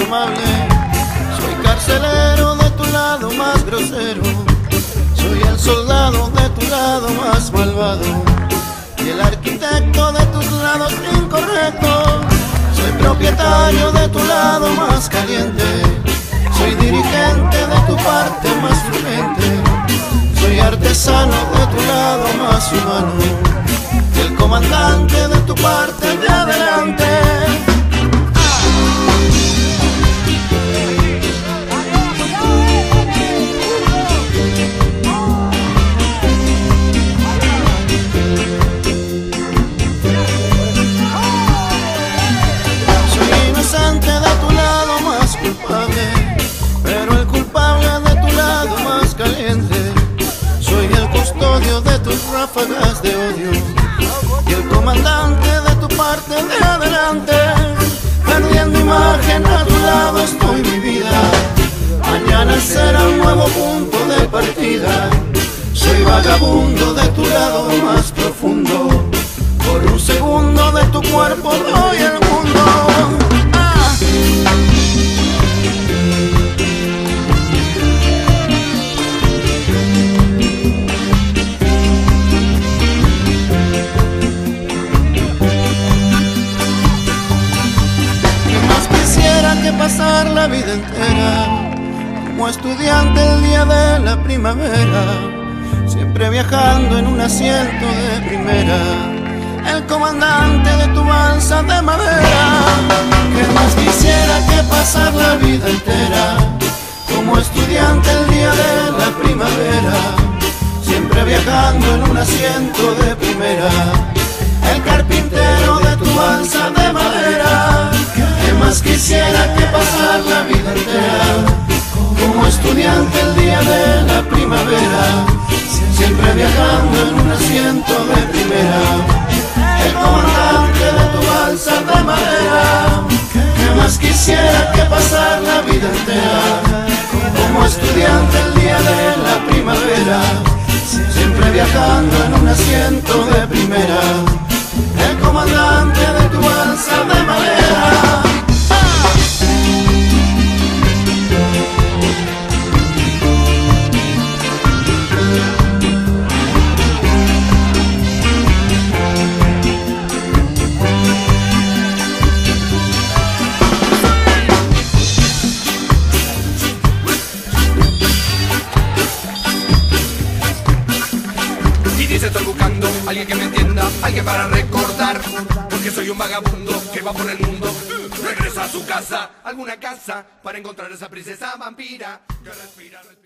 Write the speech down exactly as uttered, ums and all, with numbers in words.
indomable. Soy carcelero de tu lado más grosero. Soy el soldado de tu lado más malvado y el arquitecto de tus lados incorrectos. Soy propietario de tu lado más caliente. Soy dirigente de tu parte más frecuente. Soy artesano de tu lado más humano y el comandante de tu parte de adelante. Soy inocente de tu lado más culpable, pero el culpable de tu lado más caliente. Soy el custodio de tus ráfagas de odio y el comandante de tu parte de adelante. Perdiendo imagen a tu lado estoy mi vida. Mañana será un nuevo punto de partida. Soy vagabundo de tu lado más profundo. Por un segundo de tu cuerpo doy el mundo. ¡Ah! Que pasar la vida entera como estudiante el día de la primavera, siempre viajando en un asiento de primera, el comandante de tu balsa de madera. ¿Qué más quisiera que pasar la vida entera como estudiante el día de la primavera, siempre viajando en un asiento de primera, el carpintero de tu balsa de madera? ¿Qué más quisiera que pasar la vida entera como estudiante el día de la primavera, siempre viajando en un asiento de primera, el comandante de tu balsa de madera? ¿Qué más quisiera que pasar la vida entera como estudiante el día de la primavera, siempre viajando en un asiento de primera, el comandante de tu balsa de madera? Estoy buscando alguien que me entienda, alguien para recordar, porque soy un vagabundo que va por el mundo. Regresa a su casa, alguna casa, para encontrar esa princesa vampira que respira, respira.